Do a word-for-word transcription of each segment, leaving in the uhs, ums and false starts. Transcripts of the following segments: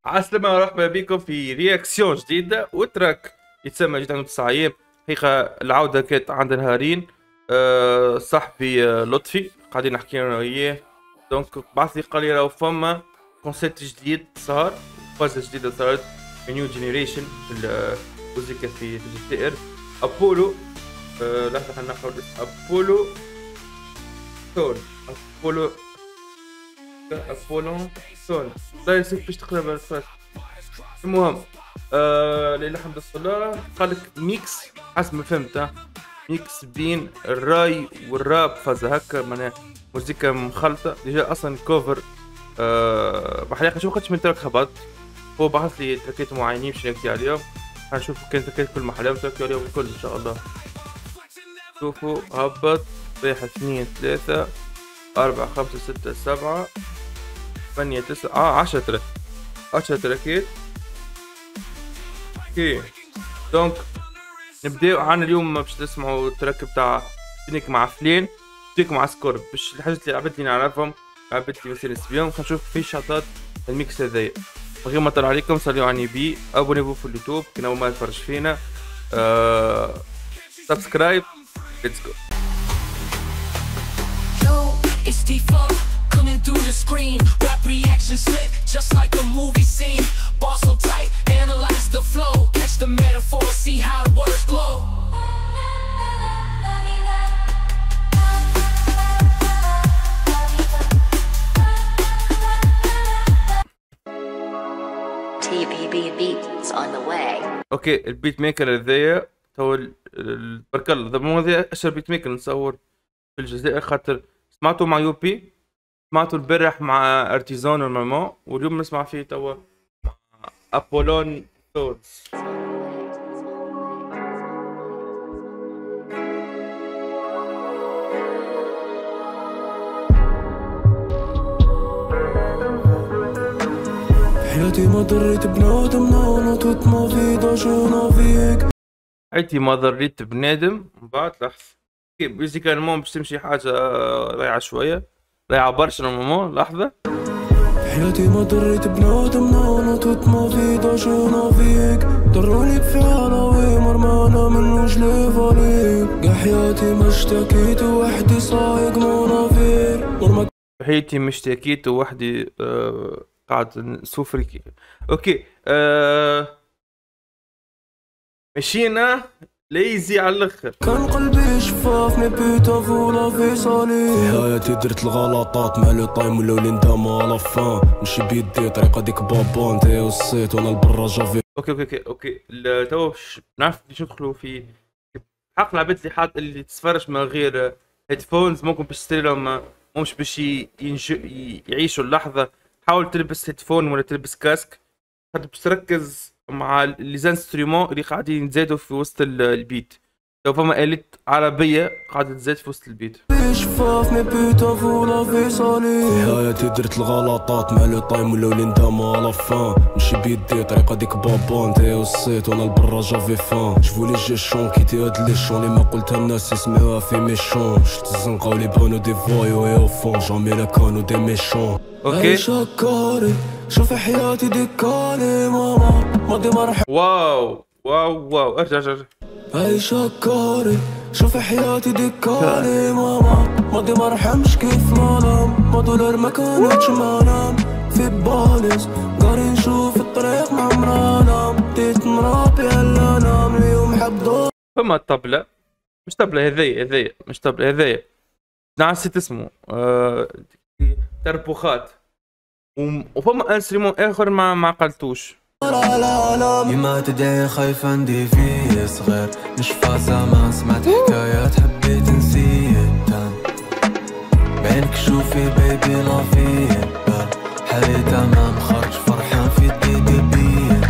عسلامة مرحبا بكم في رياكسيون جديدة وتراك يتسمى جديد عن تسع أيام. حقيقة العودة كانت عند نهارين. أه صاحبي آه، لطفي قاعدين نحكي أنا وياه. دونك بعث لي قال لي راهو فما كونسيبت جديد صار، فازة جديدة صارت في نيو جينيريشن في الموسيقى في الجزائر. أبولو أه لحظة خلينا نحاول أبولو ثون أبولو أبولو ثون لا يصير فيش تقريبا الفاس. المهم آه لله الحمد لله قال لك ميكس حسب ما فهمت ها، ميكس بين الراي والراب فازا هكا معناها موسيقى مخلطة ديجا أصلا كوفر. آه بحقيقة شو خدش من تراك خبط، هو بعث لي تراكات معينين باش نحكي عليهم، حنشوف كان تراكات كل محلهم نحكي عليهم الكل إن شاء الله. شوفوا هبط واحد اثنين ثلاثة أربعة خمسة ستة سبعة ثمانية تسعة اه عشرة تراك، عشرة تراكات. اوكي دونك نبداو عن اليوم باش تسمعوا التراك بتاع فينيك مع فلين فينيك مع سكورب، باش الحاجات اللي عبد لي نعرفهم عبد لي مثلا بيهم. خلينا نشوف في شطات الميكس هذايا. من غير ما نطلع عليكم صليوا على النبي، ابونيو في اليوتيوب كان اول ما تفرج فينا، آه... سبسكرايب. ليتس جو. It's default coming through the screen. Rap reaction slick, just like a movie scene. Ball so tight, analyze the flow. Catch the metaphor, see how the words glow. T B B beats on the way. اوكي البيت ميكر هذايا تو تبارك الله، مو هذا اشهر بيت ميكر نصور في الجزائر، خاطر سمعته مع يوبي، سمعته البارح مع ارتيزان نورمالمون، واليوم نسمع فيه توا مع ابولون ثورز. حياتي ما ضريت بنادم، انا توت ما في داجونا فيك. حياتي ما ضريت بنادم من بعد لحظة. اوكي بيزيكا نورمالمون باش تمشي حاجة رايعة شوية، رايعة برشا نورمالمون. لحظة. حياتي ما ضريت بنادم، انا توت ما في داجونا فيك. ضروني بفيها راوي مرمانة من وجلي فاليك. يا حياتي ما اشتكيت وحدي صايق منافير. حياتي مشتكيت وحدي آه قاعد نسوفري. اوكي آه مشينا ليزي على الاخر. كان قلبي شفاف مي بوتا فولا في صالي. في حياتي درت الغلطات مع لو طايم ولاو لي ندامة على فان. مشي بيدي طريقة ديك بابا نتايا والصيت وانا البرا جافي. اوكي اوكي اوكي اوكي تو نعرف باش ندخلوا في حق العباد اللي حاط اللي تتفرج من غير هيدفونز، ممكن باش تشتري لهم مش باش ينج... يعيشوا اللحظة. حاول تلبس هيدفون ولا تلبس كاسك، خاطر باش تركز مع لي زانسترومون اللي قاعدين يتزادوا في وسط البيت. لو فما آلات عربية قاعدة تزاد في وسط البيت. شفاف مي بوتا فولا في صالي. في حياتي درت الغلطات مع لو طايم ولاو لي ندامة على فان. مشي بيدي طريقة ديك بابا نتايا والصيت وانا البرا جافي فان. جفو لي جيشون كيتي هاد لي شون اللي ما قلتها الناس يسمعوها في ميشون. شت الزنقة ولي بانو دي فايو يا فون جامي لا كانو دي ميشون. اوكي شكاري شوفي حياتي ديكالي ماما ماضي مرحب. واو واو واو ارجع ارجع. هاي شكاري شوفي حياتي ديكالي ماما ماضي مرحمش كيف ما نام. ما دولار ما كانتش ما نام في باليس قاري نشوف الطريق مع مرانا. ديت مرابي هلا نام اليوم حب. فما الطبلة مش طبلة هذيا هذيا مش طبلة هذيا نسيت اسمه آه... تربوخات، وفما انسترومون اخر ما ما عقلتوش. يما تدعي خايف عندي فيه صغير نشفى زمان سمعت حكايات حبيت نسيتها. بعينك شوفي بيبي لافي حالي تمام خرج فرحان في الدي بي.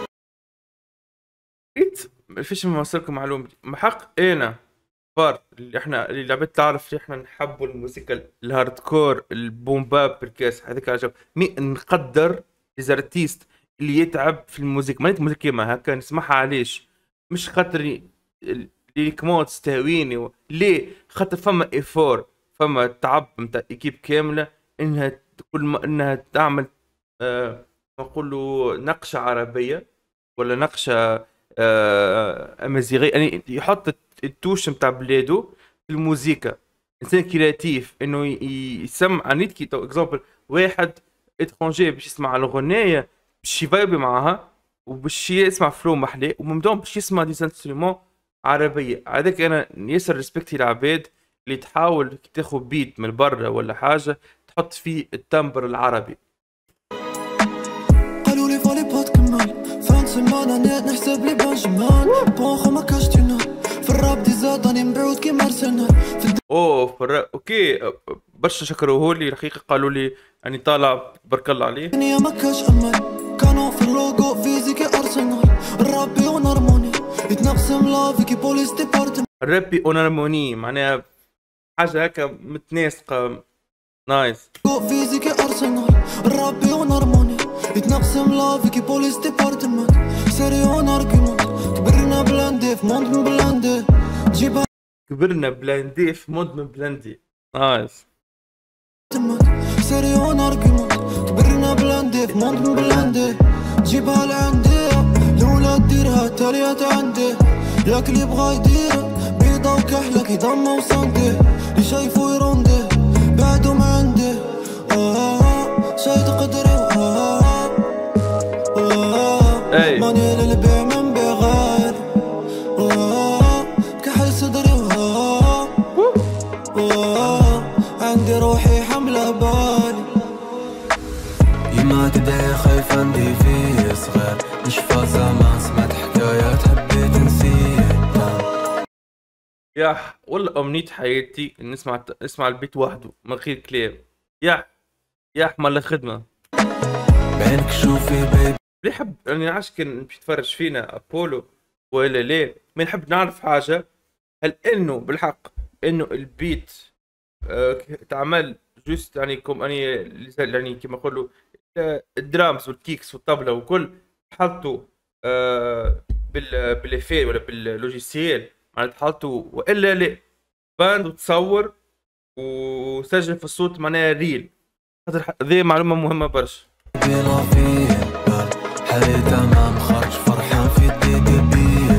ريت فيش نوصلكم معلومة محق انا بار اللي احنا اللي لعبت تعرف اللي احنا نحبوا الموسيقى الهاردكور البوم باب بالكاس هذيك عجب مي نقدر الارتيست اللي يتعب في الموسيقى. مانيت موسيقى كيما هكا نسمعها علاش مش خاطر اللي كمون تستهويني و... ليه خاطر فما ايفور، فما تعب نتاع ايكيب كامله انها كل ما انها تعمل آه نقول له نقشة عربية ولا نقشة آه أمازيغية، يعني يحط التوش نتاع بلاده في الموسيقى. إنسان كرياتيف إنه ي- يسمع نيت كي تو إكزامبل واحد إترونجي باش يسمع الأغنية باش يفايبي معاها وباش يسمع فلو محلاه، ومن دون باش يسمع دي انسترومون عربية. هذاك أنا ياسر ريسبكتي العباد اللي تحاول تاخذ بيت من برا ولا حاجة تحط فيه التمبر العربي. قالوا لي فالي با تكمل فان سيمانة نيت نحسب لي بنجمان بونخو ما كاش تونال في الراب دي زاد راني مبعوث كيما ارسنال في اوه فرق. اوكي برشا شكروهولي الحقيقة، قالوا لي اني طالع برك الله عليه. الدنيا ما كاش امل كانوا في اللوغو فيزيكي ارسنال الرابي ونرموني يتنقسم لافيكي بوليس ديبارتمنت الرابي اون هارموني معناها حاجة هكا متناسقة نايس. فيزيكي ارسنال الرابي ونرموني يتنقسم لافيكي بوليس ديبارتمنت سيريون ارجيومنت كبرنا بلاندي في موند بلاندي جيبها كبرنا بلاندي في مود من بلاندي نايس. سيريون ارجيومنت كبرنا بلاندي في موند بلاندي جيبها لعندي الاولى ديرها تاليات عندي ياك اللي بغا يديرها بيضا وكحلة كي ضمة وصندي اللي شايفو يروندي بعدو ما عندي آه شايد قدري آه آه ماني للبيع من بيع غالي آه كحل صدري آه آه عندي روحي حملة بالي يما تدعي خايفة ندي فيه صغير نشفى زمان سمعت حكايات حبيت نسيتها. يا والله أمنية حياتي إن نسمع نسمع البيت وحده من غير كلام. يا يا حمل الخدمة بعينك شوفي بيبي ليه حب يعني عاش كان باش يتفرج فينا أبولو ولا ليه ما نحب نعرف حاجة، هل إنه بالحق إنه البيت آه تعمل جوست يعني كوم أني يعني كيما نقولوا الدرامز والكيكس والطبلة وكل حطوا آه بال بالإفيه ولا باللوجيسيال معناتها حطوا، والا لا باند وتصور وسجل في الصوت معناها ريل. خاطر ذي معلومه مهمه برشا. بلا فيه حالي تمام خرج فرحان في الدي دي بي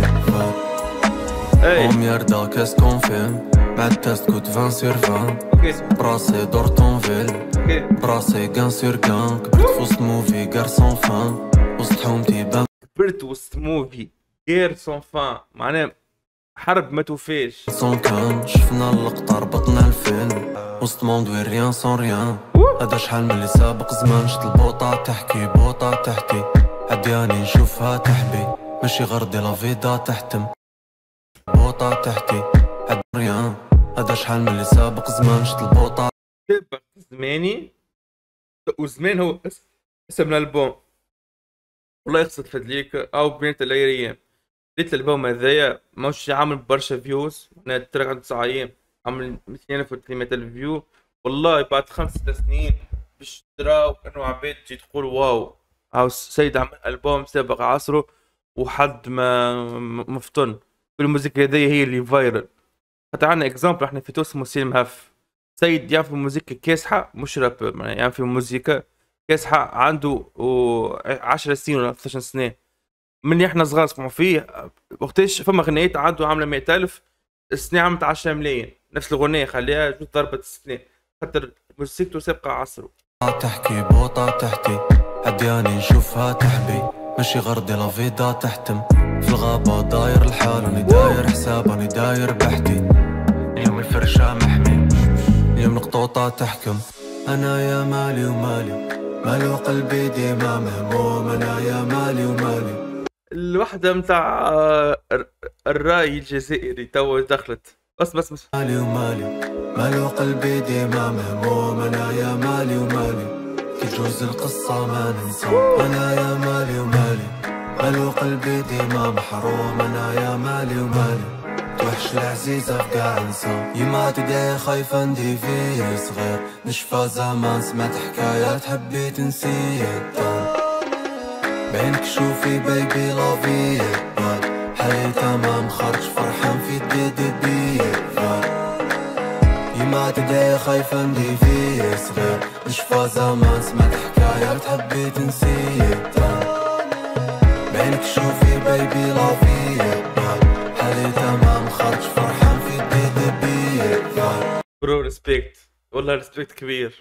اي يردا كاس كونفيرم بعد تاست كنت عشرين سير عشرين براسي دور طونفيل براسي كان سير كان كبرت في وسط موفي كارسون فان وسط حومتي بان كبرت وسط موفي غير سون فان معناها حرب ما توفاش. سون كان شفنا اللقطة ربطنا الفيلم وسط موند وين ريان سون ريان هذا شحال من اللي سابق زمان شت البوطة تحكي بوطة تحتي عدياني نشوفها تحبي ماشي غردي لا فيدا تحتم بوطة تحتي عد ريان هذا شحال من اللي سابق زمان شت البوطة سابق زماني وزمان هو اسم الالبوم والله يقصد فدليك او بنت الايام ليت الالبوم هذايا ماهوش عامل برشا فيوز، انا التراك عنده تسع ايام عامل مئتين ألف وثلاثمئة ألف فيو. والله بعد خمس ست سنين باش تراو انه عباد تجي تقول واو هاو سيد عمل البوم سابق عصره وحد ما مفتن في الموسيقى هذيا هي اللي فايرل. حتى عندنا اكزامبل احنا في تونس مسلم هف سيد يعرف الموسيقى كاسحه مش رابر يعني يعرف الموسيقى كاسحه عنده عشر سنين ولا ثلاث عشرة سنه من اللي احنا صغار نسمعوا فيه وقتاش فما غنيات عنده عامله مئة ألف السنه عملت عشرة ملايين نفس الغنية خليها جوج ضربة السنة خاطر موسيقته سابقة عصره. تحكي بوطة تحتي عدياني نشوفها تحبي ماشي غردي لا فيدا تحتم في الغابة داير الحال راني داير حساب راني داير بحتي اليوم الفرشة محمي اليوم القطوطة تحكم أنا يا مالي ومالي مالي وقلبي ديما مهموم أنا يا مالي ومالي. الوحدة متاع الراي الجزائري تو دخلت بس بس بس مالي ومالي مالي وقلبي ديما مهموم أنا يا مالي ومالي كي تجوز القصة ما ننسى أنا يا مالي ومالي مالي وقلبي ديما محروم أنا يا مالي ومالي توحش العزيزة في قاع نسى يما تدعي خايفة ندي فيه صغير نشفى زمان سمعت حكايات حبيت نسيتها بعينك شوفي بيبي لافي حالي تمام خرج فرحان في الدي دي بي يما تدعي خايفة ندي فيه صغير نشفى زمان سمعت حكاية معايا تحبي تنسيه بعينك شوفي بيبي لافيه حالي تمام خرج فرحان في الدي بيه. برو ريسبكت والله ريسبكت كبير.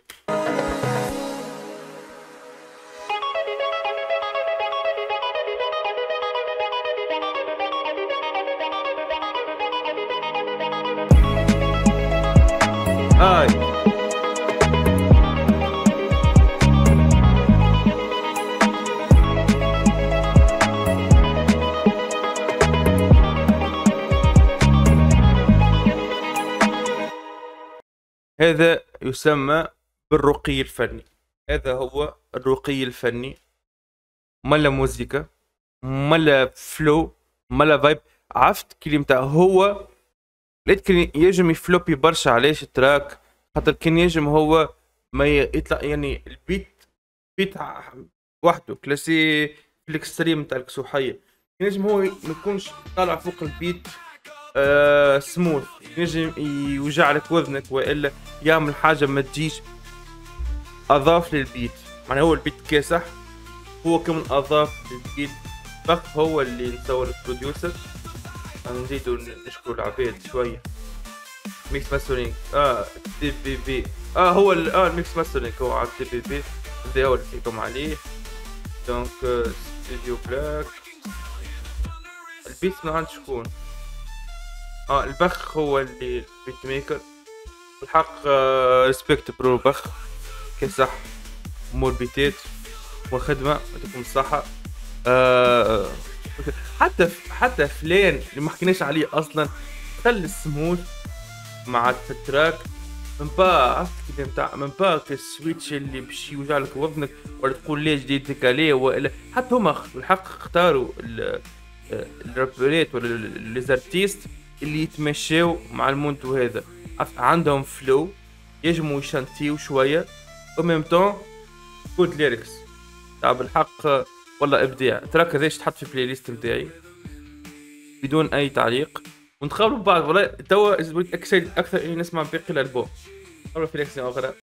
هاي هذا يسمى بالرقي الفني. هذا هو الرقي الفني، ملا موزيكا ملا فلو ملا فايب. عرفت كلمة هو لقيت كان يجم يفلوبي برشا. علاش التراك؟ خاطر كان يجم هو ما يطلع يعني البيت بيت وحده كلاسي في الاكستريم تاع الكسوحية. كان يجم هو ما يكونش طالع فوق البيت آه سموث، ينجم يوجع لك وذنك والا يعمل حاجة ما تجيش. اضاف للبيت، معناها هو البيت كاسح، هو كمان اضاف للبيت. بخ هو اللي نصور البروديوسر. نزيدو نشكرو العباد شوية. ميكس ماسترينج اه تي بي بي اه هو ال... اه الميكس ماسترينج هو على تي بي بي. هذا هو اللي فيكم عليه. دونك ستوديو بلاك. البيت من عند شكون؟ اه البخ هو اللي البيت ميكر. بالحق ريسبكت برو بخ كصح امور بيتات وخدمة يعطيكم الصحة. آه حتى حتى فلان اللي ما حكيناش عليه اصلا خلي السموث مع التراك من با عرفت كيف نتاع من با السويتش اللي باش يوجع لك وذنك ولا تقول ليه جديد عليه والا. حتى هما بالحق اختاروا الرابريت ولا ليزارتيست اللي يتمشاو مع المونتو هذا. عندهم فلو يجموا يشانتيو شويه وميم طون جود ليركس تاع بالحق والله ابداع. تراك هذاش تحط في بلاي ليست نتاعي بدون اي تعليق. ونتقابلوا ببعض والله توا اكثر اكثر اني نسمع باقي الالبوم. نتقابلوا في ليكسيون اخرى.